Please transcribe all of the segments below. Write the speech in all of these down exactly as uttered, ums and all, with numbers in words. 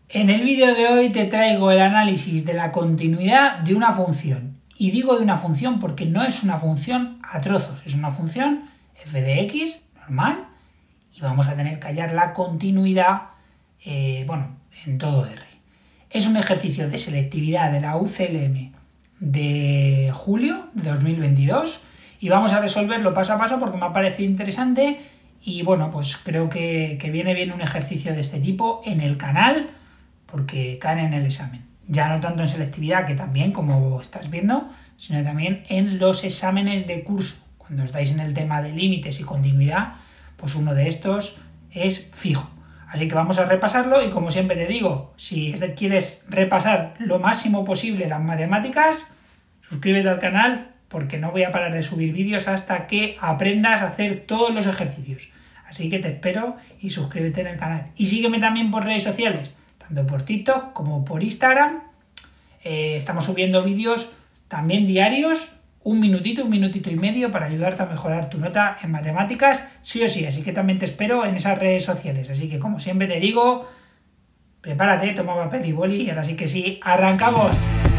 En el vídeo de hoy te traigo el análisis de la continuidad de una función. Y digo de una función porque no es una función a trozos, es una función f de x normal y vamos a tener que hallar la continuidad eh, bueno, en todo R. Es un ejercicio de selectividad de la U C L M de julio de dos mil veintidós y vamos a resolverlo paso a paso porque me ha parecido interesante y bueno, pues creo que, que viene bien un ejercicio de este tipo en el canal porque caen en el examen. Ya no tanto en selectividad, que también, como estás viendo, sino también en los exámenes de curso. Cuando estáis en el tema de límites y continuidad, pues uno de estos es fijo. Así que vamos a repasarlo y como siempre te digo, si quieres repasar lo máximo posible las matemáticas, suscríbete al canal porque no voy a parar de subir vídeos hasta que aprendas a hacer todos los ejercicios. Así que te espero y suscríbete en el canal. Y sígueme también por redes sociales, tanto por TikTok como por Instagram. Eh, estamos subiendo vídeos también diarios, un minutito, un minutito y medio para ayudarte a mejorar tu nota en matemáticas, sí o sí. Así que también te espero en esas redes sociales. Así que como siempre te digo, prepárate, toma papel y boli y ahora sí que sí, ¡arrancamos!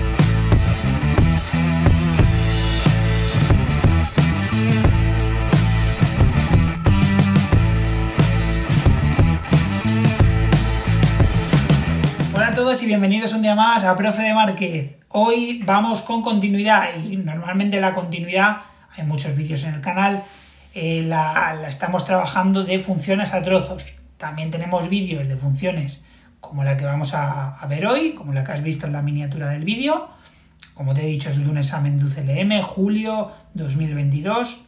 Hola a todos y bienvenidos un día más a Profe de Márquez. Hoy vamos con continuidad y normalmente la continuidad, hay muchos vídeos en el canal, eh, la, la estamos trabajando de funciones a trozos. También tenemos vídeos de funciones como la que vamos a, a ver hoy, como la que has visto en la miniatura del vídeo. Como te he dicho, es de un examen de U C L M, julio dos mil veintidós,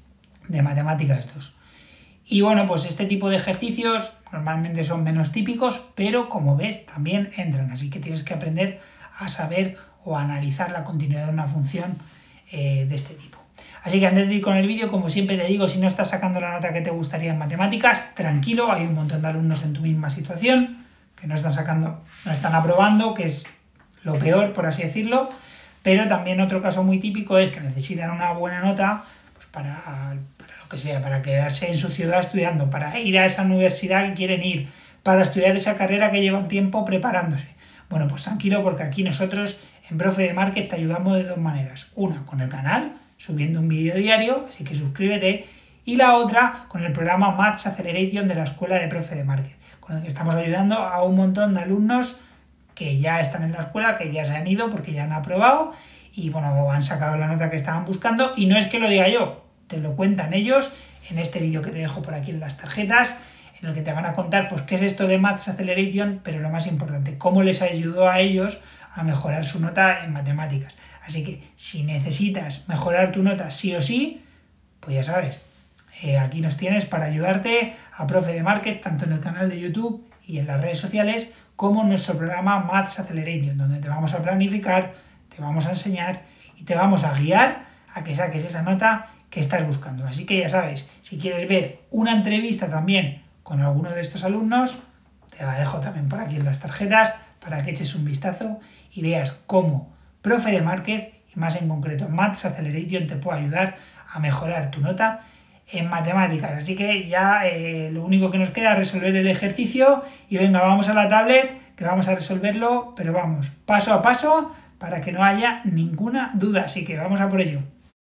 de Matemáticas dos. Y bueno, pues este tipo de ejercicios normalmente son menos típicos, pero como ves también entran, así que tienes que aprender a saber o a analizar la continuidad de una función eh, de este tipo. Así que antes de ir con el vídeo, como siempre te digo, si no estás sacando la nota que te gustaría en matemáticas, tranquilo, hay un montón de alumnos en tu misma situación que no están sacando, no están aprobando, que es lo peor, por así decirlo, pero también otro caso muy típico es que necesitan una buena nota pues para... que sea, para quedarse en su ciudad estudiando, para ir a esa universidad que quieren ir, para estudiar esa carrera que llevan tiempo preparándose. Bueno, pues tranquilo porque aquí nosotros en Profe de Márquez te ayudamos de dos maneras. Una, con el canal, subiendo un vídeo diario, así que suscríbete. Y la otra, con el programa Maths Acceleration de la Escuela de Profe de Márquez, con el que estamos ayudando a un montón de alumnos que ya están en la escuela, que ya se han ido porque ya han aprobado y bueno, han sacado la nota que estaban buscando. Y no es que lo diga yo, te lo cuentan ellos en este vídeo que te dejo por aquí en las tarjetas, en el que te van a contar pues qué es esto de Maths Acceleration, pero lo más importante, cómo les ayudó a ellos a mejorar su nota en matemáticas. Así que si necesitas mejorar tu nota sí o sí, pues ya sabes, eh, aquí nos tienes para ayudarte a Profe de Márquez, tanto en el canal de YouTube y en las redes sociales, como en nuestro programa Maths Acceleration, donde te vamos a planificar, te vamos a enseñar y te vamos a guiar a que saques esa nota que estás buscando. Así que ya sabes, si quieres ver una entrevista también con alguno de estos alumnos, te la dejo también por aquí en las tarjetas para que eches un vistazo y veas cómo Profe de Márquez, y más en concreto Maths Acceleration, te puede ayudar a mejorar tu nota en matemáticas. Así que ya eh, lo único que nos queda es resolver el ejercicio y venga, vamos a la tablet que vamos a resolverlo, pero vamos, paso a paso para que no haya ninguna duda. Así que vamos a por ello.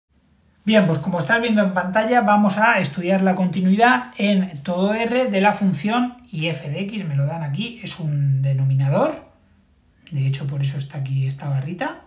Bien, pues como estás viendo en pantalla, vamos a estudiar la continuidad en todo R de la función y f de x, me lo dan aquí, es un denominador, de hecho por eso está aquí esta barrita.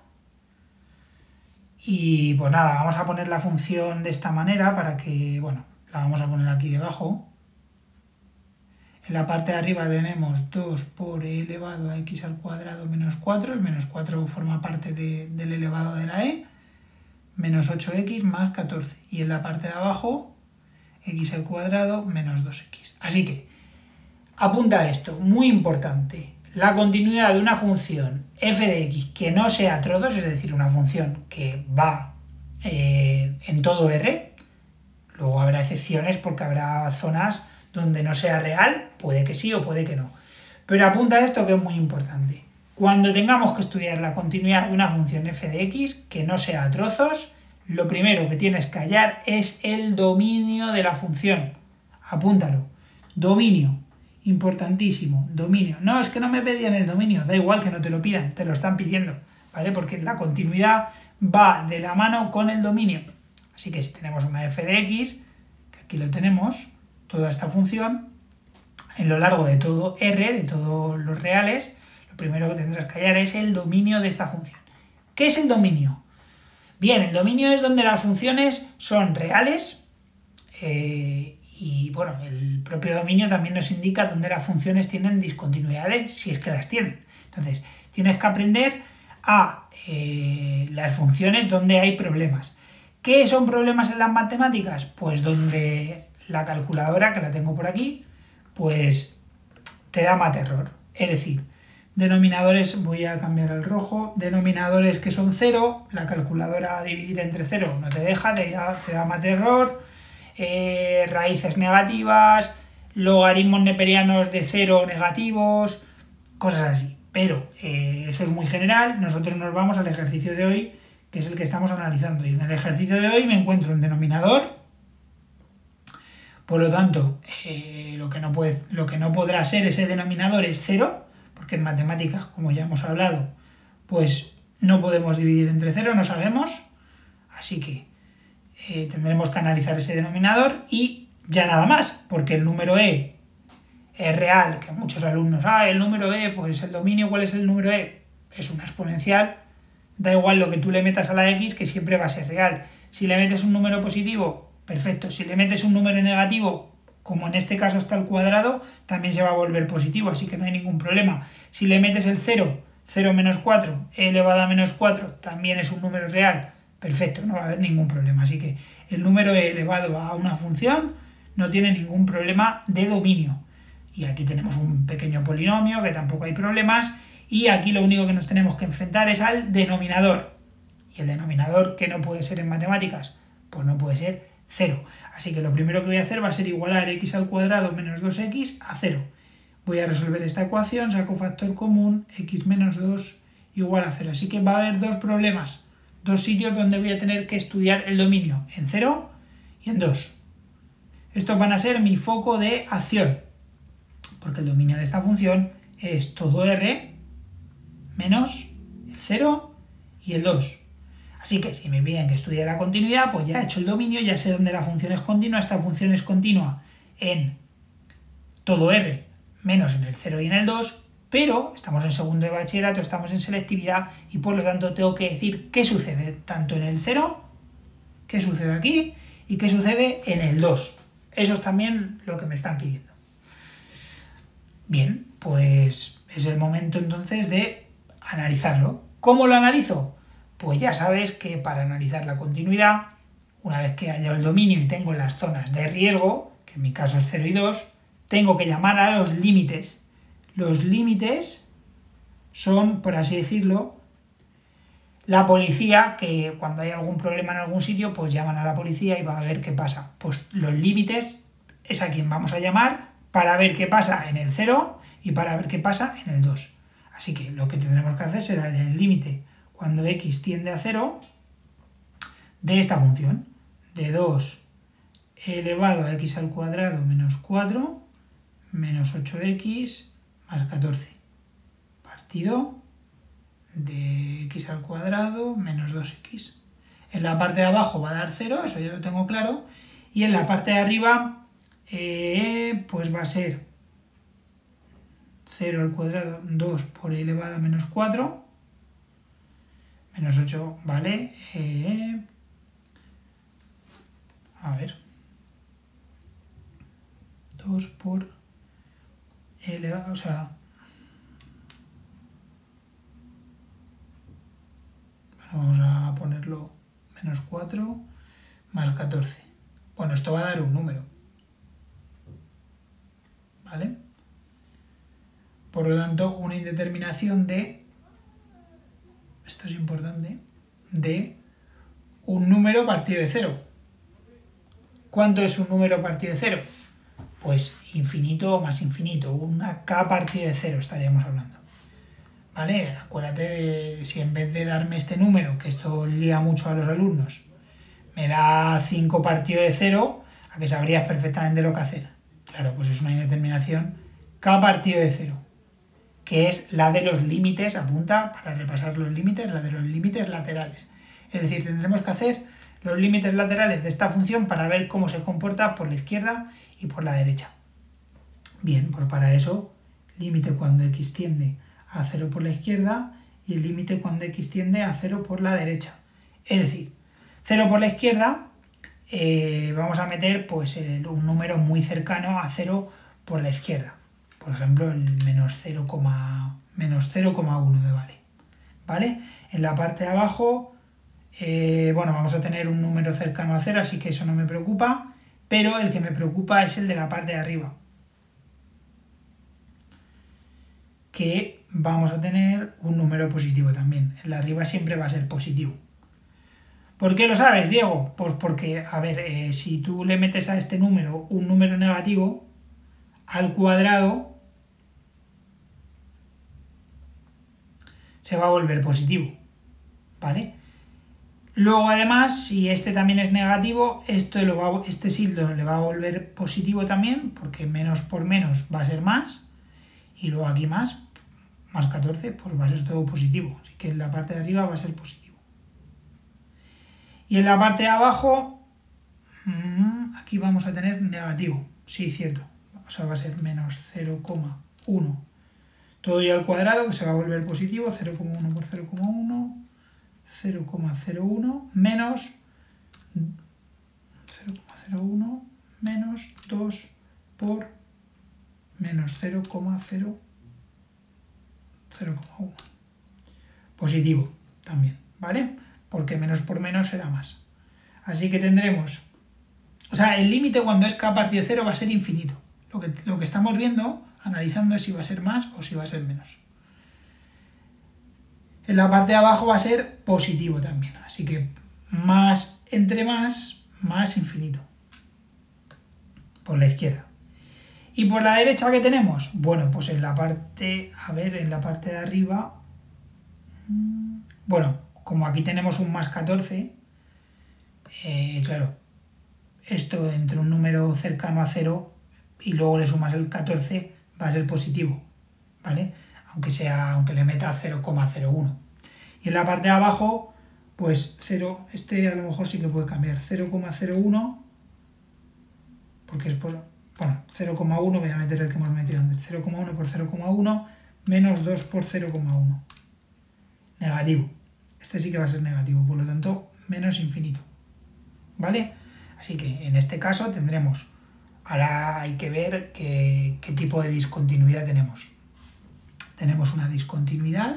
Y pues nada, vamos a poner la función de esta manera para que, bueno, la vamos a poner aquí debajo. En la parte de arriba tenemos dos por e elevado a x al cuadrado menos cuatro, el menos cuatro forma parte de, del elevado de la e, menos ocho x más catorce. Y en la parte de abajo, x al cuadrado menos dos x. Así que, apunta esto, muy importante. La continuidad de una función f de x que no sea trozos, es decir, una función que va eh, en todo R, luego habrá excepciones porque habrá zonas donde no sea real, puede que sí o puede que no. Pero apunta esto que es muy importante. Cuando tengamos que estudiar la continuidad de una función f de x que no sea a trozos, lo primero que tienes que hallar es el dominio de la función. Apúntalo. Dominio. importantísimo, dominio. No, es que no me pedían el dominio, da igual que no te lo pidan, te lo están pidiendo, ¿vale? Porque la continuidad va de la mano con el dominio. Así que si tenemos una f de x, que aquí lo tenemos, toda esta función, en lo largo de todo R, de todos los reales, lo primero que tendrás que hallar es el dominio de esta función. ¿Qué es el dominio? Bien, el dominio es donde las funciones son reales eh, y, bueno, el propio dominio también nos indica dónde las funciones tienen discontinuidades, si es que las tienen. Entonces, tienes que aprender a eh, las funciones donde hay problemas. ¿Qué son problemas en las matemáticas? Pues donde la calculadora, que la tengo por aquí, pues te da más error. Es decir, denominadores, voy a cambiar al rojo, denominadores que son cero, la calculadora a dividir entre cero no te deja, te da, te da más error, eh, raíces negativas, logaritmos neperianos de cero negativos, cosas así. Pero eh, eso es muy general, nosotros nos vamos al ejercicio de hoy, que es el que estamos analizando. Y en el ejercicio de hoy me encuentro un denominador, por lo tanto, eh, lo, que no puede, lo que no podrá ser ese denominador es cero, porque en matemáticas, como ya hemos hablado, pues no podemos dividir entre cero, no sabemos, así que eh, tendremos que analizar ese denominador y ya nada más, porque el número e es real, que muchos alumnos, ah, el número e, pues el dominio, ¿cuál es el número e? Es una exponencial, da igual lo que tú le metas a la x, que siempre va a ser real. Si le metes un número positivo, perfecto. Si le metes un número negativo, como en este caso está el cuadrado, también se va a volver positivo, así que no hay ningún problema. Si le metes el cero, cero menos cuatro, e elevado a menos cuatro, también es un número real, perfecto, no va a haber ningún problema. Así que el número e elevado a una función no tiene ningún problema de dominio. Y aquí tenemos un pequeño polinomio, que tampoco hay problemas, y aquí lo único que nos tenemos que enfrentar es al denominador. ¿Y el denominador qué no puede ser en matemáticas? Pues no puede ser cero. Así que lo primero que voy a hacer va a ser igualar x al cuadrado menos dos x a cero. Voy a resolver esta ecuación, saco factor común, x menos dos igual a cero. Así que va a haber dos problemas, dos sitios donde voy a tener que estudiar el dominio, en cero y en dos. Estos van a ser mi foco de acción, porque el dominio de esta función es todo R menos el cero y el dos. Así que si me piden que estudie la continuidad, pues ya he hecho el dominio, ya sé dónde la función es continua. Esta función es continua en todo R menos en el cero y en el dos, pero estamos en segundo de bachillerato, estamos en selectividad y por lo tanto tengo que decir qué sucede tanto en el cero, qué sucede aquí y qué sucede en el dos. Eso es también lo que me están pidiendo. Bien, pues es el momento entonces de analizarlo. ¿Cómo lo analizo? Pues ya sabes que para analizar la continuidad, una vez que haya el dominio y tengo las zonas de riesgo, que en mi caso es cero y dos, tengo que llamar a los límites. Los límites son, por así decirlo, la policía, que cuando hay algún problema en algún sitio, pues llaman a la policía y va a ver qué pasa. Pues los límites es a quien vamos a llamar para ver qué pasa en el cero y para ver qué pasa en el dos. Así que lo que tendremos que hacer será en el límite cuando x tiende a cero de esta función, de dos elevado a x al cuadrado menos cuatro menos ocho x más catorce, partido de x al cuadrado menos dos x. En la parte de abajo va a dar cero, eso ya lo tengo claro, y en la parte de arriba eh, pues va a ser cero al cuadrado, dos por e elevado a menos cuatro, menos ocho, ¿vale? Eh, a ver, dos por e elevado, o sea, vamos a ponerlo menos cuatro más catorce. Bueno, esto va a dar un número, ¿vale? Por lo tanto, una indeterminación de, esto es importante, de un número partido de cero. ¿Cuánto es un número partido de cero? Pues infinito o más infinito, una k partido de cero estaríamos hablando. ¿Vale? Acuérdate de si en vez de darme este número, que esto lía mucho a los alumnos, me da cinco partido de cero, a que sabrías perfectamente lo que hacer. Claro, pues es una indeterminación k partido de cero, que es la de los límites, apunta para repasar los límites, la de los límites laterales. Es decir, tendremos que hacer los límites laterales de esta función para ver cómo se comporta por la izquierda y por la derecha. Bien, pues para eso, límite cuando x tiende a cero por la izquierda y el límite cuando x tiende a cero por la derecha. Es decir, cero por la izquierda, eh, vamos a meter pues el, un número muy cercano a cero por la izquierda. Por ejemplo, el menos cero coma uno me vale. ¿Vale? En la parte de abajo, eh, bueno, vamos a tener un número cercano a cero, así que eso no me preocupa, pero el que me preocupa es el de la parte de arriba, que vamos a tener un número positivo también. El de arriba siempre va a ser positivo. ¿Por qué lo sabes, Diego? Pues porque, a ver, eh, si tú le metes a este número un número negativo, al cuadrado se va a volver positivo, ¿vale? Luego, además, si este también es negativo, esto lo va, este signo le va a volver positivo también, porque menos por menos va a ser más, y luego aquí más, más catorce, pues va a ser todo positivo. Así que en la parte de arriba va a ser positivo. Y en la parte de abajo, aquí vamos a tener negativo, sí, cierto. O sea, va a ser menos cero coma uno. Todo y al cuadrado, que se va a volver positivo, cero coma uno por cero coma uno, cero coma cero uno, menos cero coma cero uno, menos dos por menos cero coma cero coma uno. Positivo también, ¿vale? Porque menos por menos será más. Así que tendremos, o sea, el límite cuando es k partido de cero va a ser infinito. Lo que, lo que estamos viendo, analizando, es si va a ser más o si va a ser menos. En la parte de abajo va a ser positivo también. Así que más entre más, más infinito. Por la izquierda. ¿Y por la derecha qué tenemos? Bueno, pues en la parte, a ver, en la parte de arriba, bueno, como aquí tenemos un más catorce, eh, claro, esto entre un número cercano a cero y luego le sumas el catorce va a ser positivo, ¿vale? Aunque sea, aunque le meta cero coma cero uno. Y en la parte de abajo, pues cero, este a lo mejor sí que puede cambiar, cero coma cero uno, porque es por, bueno, cero coma uno, voy a meter el que hemos metido antes, cero coma uno por cero coma uno, menos dos por cero coma uno. Negativo. Este sí que va a ser negativo, por lo tanto, menos infinito, ¿vale? Así que en este caso tendremos, ahora hay que ver qué, qué tipo de discontinuidad tenemos. Tenemos una discontinuidad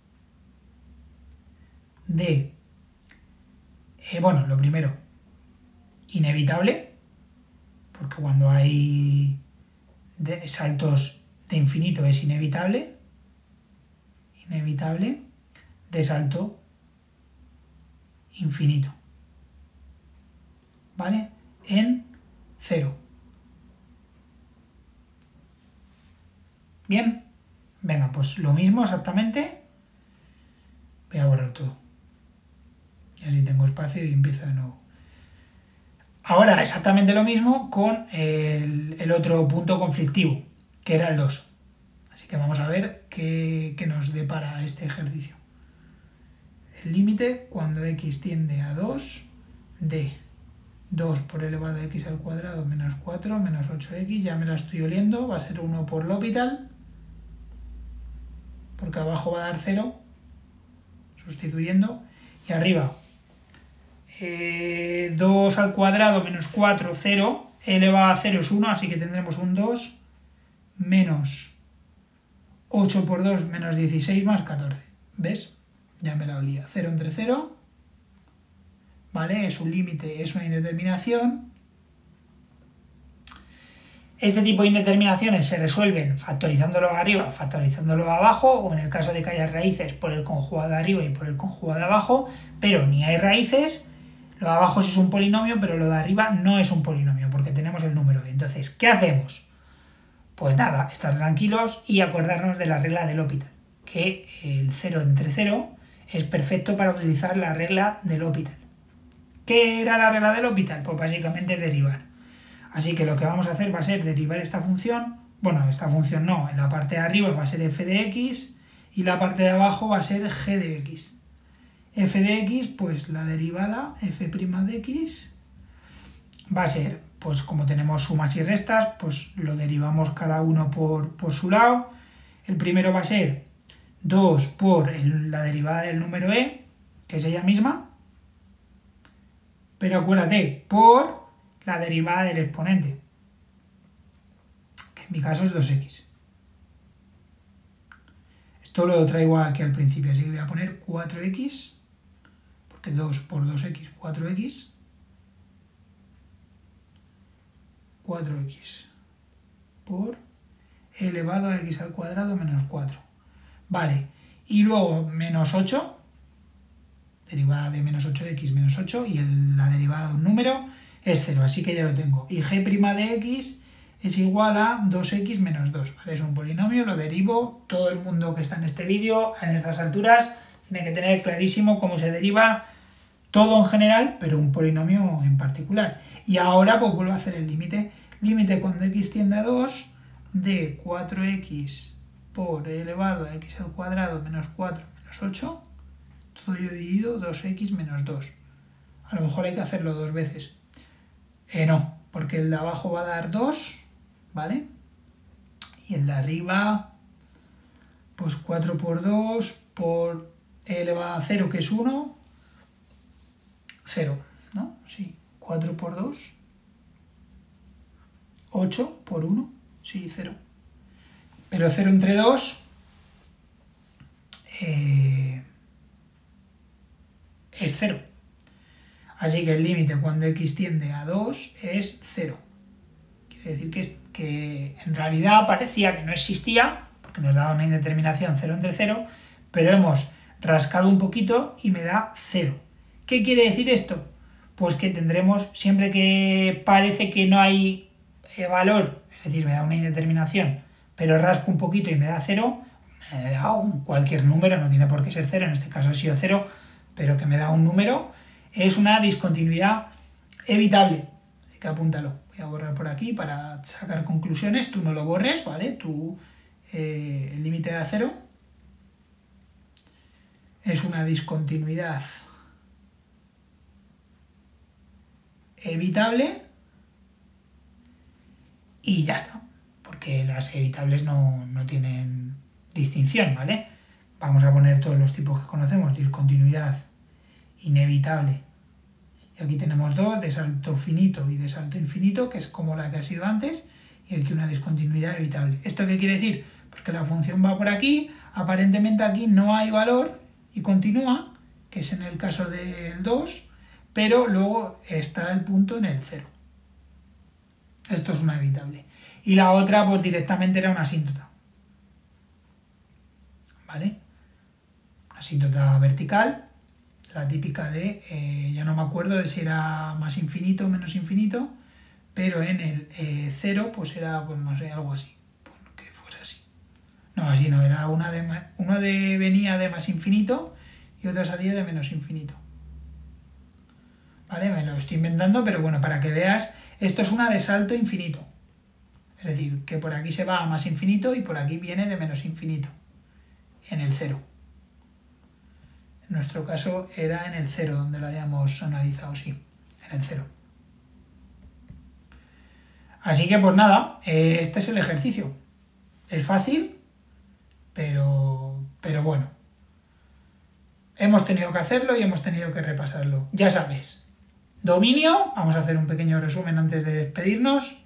de, eh, bueno, lo primero, inevitable, porque cuando hay de saltos de infinito es inevitable, inevitable, de salto infinito, ¿vale? En cero. Bien, venga, pues lo mismo exactamente. Voy a borrar todo. Y así tengo espacio y empiezo de nuevo. Ahora exactamente lo mismo con el, el otro punto conflictivo, que era el dos. Así que vamos a ver qué, qué nos depara este ejercicio. El límite cuando x tiende a dos de dos por elevado a x al cuadrado menos cuatro menos ocho x, ya me la estoy oliendo, va a ser uno por L'Hopital, porque abajo va a dar cero, sustituyendo, y arriba eh, dos al cuadrado menos cuatro, cero, elevado a cero es uno, así que tendremos un dos menos ocho por dos menos dieciséis más catorce, ¿ves? Ya me la olía, cero entre cero, ¿vale? Es un límite, es una indeterminación. Este tipo de indeterminaciones se resuelven factorizándolo arriba, factorizándolo abajo, o en el caso de que haya raíces por el conjugado de arriba y por el conjugado de abajo, pero ni hay raíces, lo de abajo sí es un polinomio, pero lo de arriba no es un polinomio, porque tenemos el número b. Entonces, ¿qué hacemos? Pues nada, estar tranquilos y acordarnos de la regla de L'Hopital, que el cero entre cero es perfecto para utilizar la regla de L'Hopital. ¿Qué era la regla de L'Hopital? Pues básicamente derivar. Así que lo que vamos a hacer va a ser derivar esta función bueno, esta función no, en la parte de arriba va a ser f de x y la parte de abajo va a ser g de x. F de x, pues la derivada f' de x va a ser, pues como tenemos sumas y restas, pues lo derivamos cada uno por, por su lado. El primero va a ser dos por el, la derivada del número e, que es ella misma, pero acuérdate, por la derivada del exponente, que en mi caso es dos x. Esto lo traigo aquí al principio, así que voy a poner cuatro x, porque dos por dos x, cuatro x, cuatro x por e elevado a x al cuadrado menos cuatro. Vale, y luego menos ocho, derivada de menos ocho de x menos ocho, y el, la derivada de un número es cero, así que ya lo tengo. Y g' de x es igual a dos x menos dos, ¿vale? Es un polinomio, lo derivo. Todo el mundo que está en este vídeo, en estas alturas, tiene que tener clarísimo cómo se deriva todo en general, pero un polinomio en particular. Y ahora pues vuelvo a hacer el límite. Límite cuando x tiende a dos de cuatro x por e elevado a x al cuadrado menos cuatro menos ocho, todo ello dividido dos x menos dos. A lo mejor hay que hacerlo dos veces. Eh, no, porque el de abajo va a dar dos, ¿vale? Y el de arriba, pues cuatro por dos por e elevado a cero, que es uno, cero, ¿no? Sí, cuatro por dos, ocho por uno, sí, cero. Pero cero entre dos eh, es cero. Así que el límite cuando x tiende a dos es cero. Quiere decir que, es, que en realidad parecía que no existía, porque nos daba una indeterminación cero entre cero, pero hemos rascado un poquito y me da cero. ¿Qué quiere decir esto? Pues que tendremos, siempre que parece que no hay valor, es decir, me da una indeterminación, pero rasco un poquito y me da cero, me da un, cualquier número, no tiene por qué ser cero, en este caso ha sido cero, pero que me da un número, es una discontinuidad evitable. Así que apúntalo. Voy a borrar por aquí para sacar conclusiones. Tú no lo borres, ¿vale? Tú, eh, el límite de cero es una discontinuidad evitable y ya está, porque las evitables no, no tienen distinción, ¿vale? Vamos a poner todos los tipos que conocemos: discontinuidad, inevitable, y aquí tenemos dos, de salto finito y de salto infinito, que es como la que ha sido antes, y aquí una discontinuidad evitable. ¿Esto qué quiere decir? Pues que la función va por aquí, aparentemente aquí no hay valor y continúa, que es en el caso del dos, pero luego está el punto en el cero. Esto es una evitable. Y la otra, pues directamente era una asíntota, ¿vale? Una asíntota vertical, la típica de, eh, ya no me acuerdo de si era más infinito o menos infinito, pero en el eh, cero, pues era, pues no sé, algo así, pues que fuese así. No, así no, era una de, una de venía de más infinito y otra salía de menos infinito. ¿Vale? Me lo estoy inventando, pero bueno, para que veas, esto es una de salto infinito. Es decir, que por aquí se va a más infinito y por aquí viene de menos infinito, en el cero. En nuestro caso era en el cero, donde lo habíamos analizado, sí, en el cero. Así que pues nada, eh, este es el ejercicio. Es fácil, pero, pero bueno. Hemos tenido que hacerlo y hemos tenido que repasarlo. Ya sabes, dominio, vamos a hacer un pequeño resumen antes de despedirnos.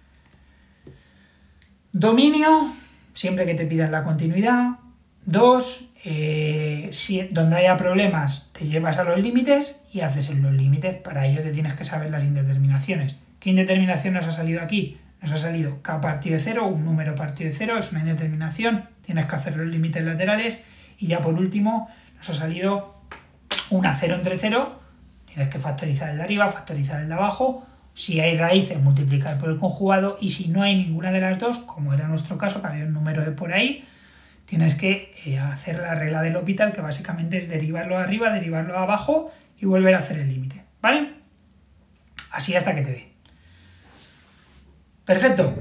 Dominio, siempre que te pidan la continuidad. Dos, eh, si, donde haya problemas te llevas a los límites y haces en los límites. Para ello te tienes que saber las indeterminaciones. ¿Qué indeterminación nos ha salido aquí? Nos ha salido k partido de cero, un número partido de cero, es una indeterminación, tienes que hacer los límites laterales. Y ya por último nos ha salido una cero entre cero, tienes que factorizar el de arriba, factorizar el de abajo. Si hay raíces, multiplicar por el conjugado, y si no hay ninguna de las dos, como era nuestro caso, que había un número de por ahí, tienes que eh, hacer la regla del L'Hopital, que básicamente es derivarlo de arriba, derivarlo de abajo y volver a hacer el límite, ¿vale? Así hasta que te dé. Perfecto.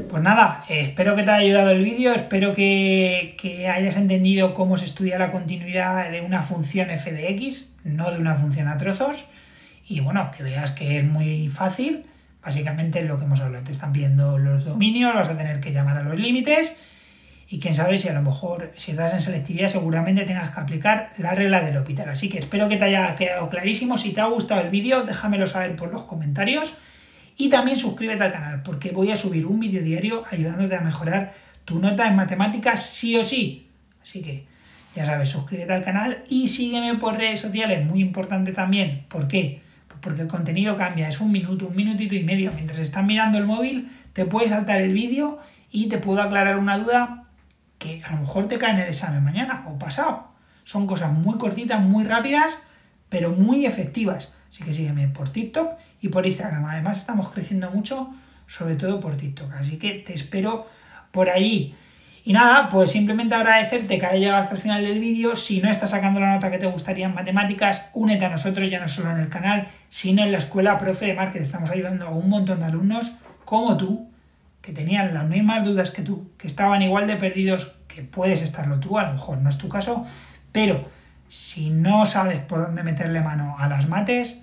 Pues nada, eh, espero que te haya ayudado el vídeo, espero que, que hayas entendido cómo se estudia la continuidad de una función f de x, no de una función a trozos, y bueno, que veas que es muy fácil. Básicamente lo que hemos hablado, te están pidiendo los dominios, vas a tener que llamar a los límites, y quién sabe si a lo mejor, si estás en selectividad, seguramente tengas que aplicar la regla del L'Hopital. Así que espero que te haya quedado clarísimo. Si te ha gustado el vídeo, déjamelo saber por los comentarios. Y también suscríbete al canal, porque voy a subir un vídeo diario ayudándote a mejorar tu nota en matemáticas sí o sí. Así que, ya sabes, suscríbete al canal y sígueme por redes sociales, muy importante también. ¿Por qué? Pues porque el contenido cambia, es un minuto, un minutito y medio. Mientras estás mirando el móvil, te puedes saltar el vídeo y te puedo aclarar una duda que a lo mejor te cae en el examen mañana o pasado. Son cosas muy cortitas, muy rápidas, pero muy efectivas. Así que sígueme por TikTok y por Instagram. Además estamos creciendo mucho, sobre todo por TikTok. Así que te espero por allí. Y nada, pues simplemente agradecerte que hayas llegado hasta el final del vídeo. Si no estás sacando la nota que te gustaría en matemáticas, únete a nosotros, ya no solo en el canal, sino en la escuela Profe de Márquez. Estamos ayudando a un montón de alumnos como tú, que tenían las mismas dudas que tú, que estaban igual de perdidos, que puedes estarlo tú, a lo mejor no es tu caso, pero si no sabes por dónde meterle mano a las mates,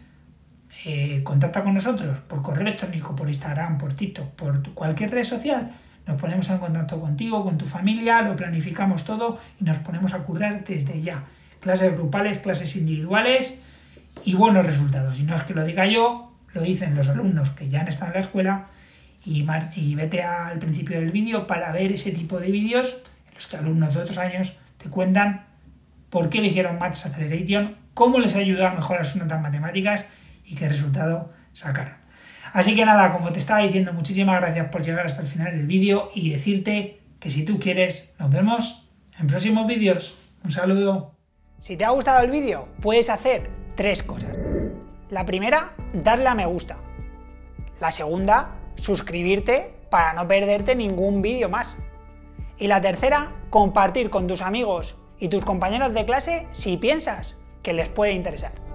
eh, contacta con nosotros por correo electrónico, por Instagram, por TikTok, por tu, cualquier red social. Nos ponemos en contacto contigo, con tu familia, lo planificamos todo y nos ponemos a currar desde ya. Clases grupales, clases individuales y buenos resultados. Y no es que lo diga yo, lo dicen los alumnos que ya han estado en la escuela. Y, y vete al principio del vídeo para ver ese tipo de vídeos en los que alumnos de otros años te cuentan por qué eligieron Maths Acceleration, cómo les ayuda a mejorar sus notas matemáticas y qué resultado sacaron. Así que nada, como te estaba diciendo, muchísimas gracias por llegar hasta el final del vídeo y decirte que si tú quieres, nos vemos en próximos vídeos. Un saludo. Si te ha gustado el vídeo, puedes hacer tres cosas. La primera, darle a me gusta. La segunda, suscribirte para no perderte ningún vídeo más. Y la tercera, compartir con tus amigos y tus compañeros de clase si piensas que les puede interesar.